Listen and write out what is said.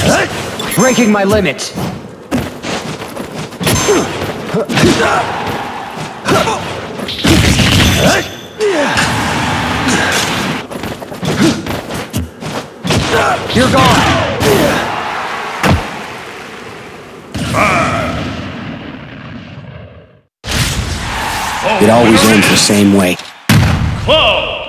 Breaking my limit. You're gone. It always ends the same way. Close.